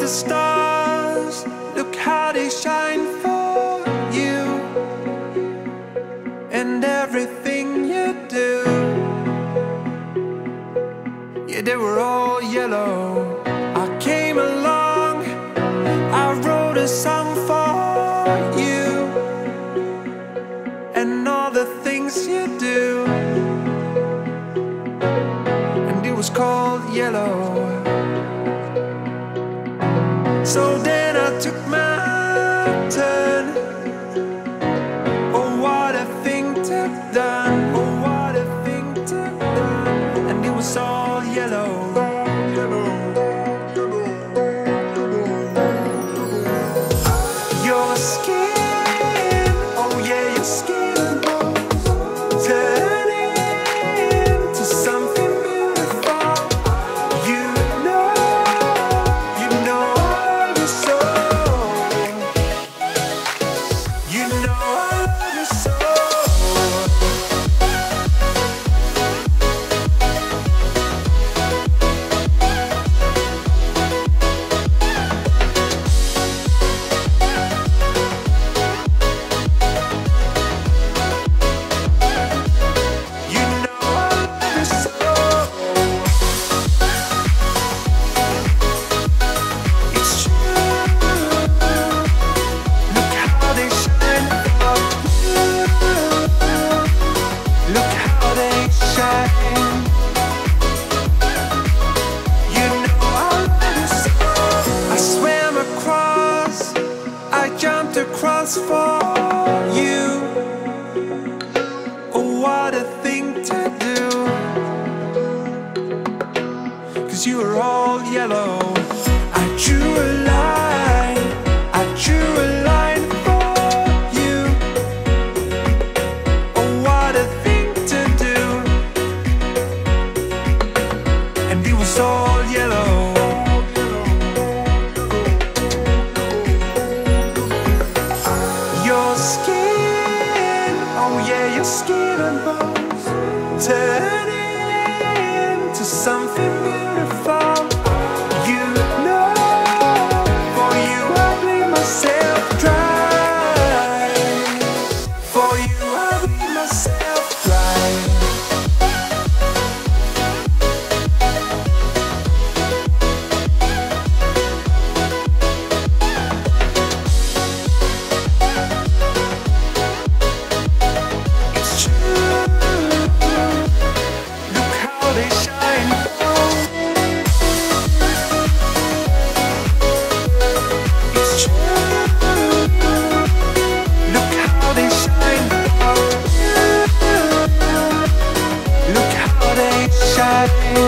stars, look how they shine for you and everything you do. Yeah, they were all yellow. I came along, I wrote a song for you and all the things you do, and it was called Yellow. So then I took my turn. Oh, what a thing to have done. Oh, what a thing to have done. And it was all yellow. Your skin, oh yeah, your skin turning into something beautiful. You know I love you so. You know I love you so. Across for you. Oh, what a thing to do. 'Cause you were all yellow. I drew a line, I drew a line for you. Oh, what a thing to do. And it was all yellow. Your skin, oh yeah, your skin and bones turn into something beautiful. You know, for you I bleed myself dry. For you I bleed myself dry. Look how they shine.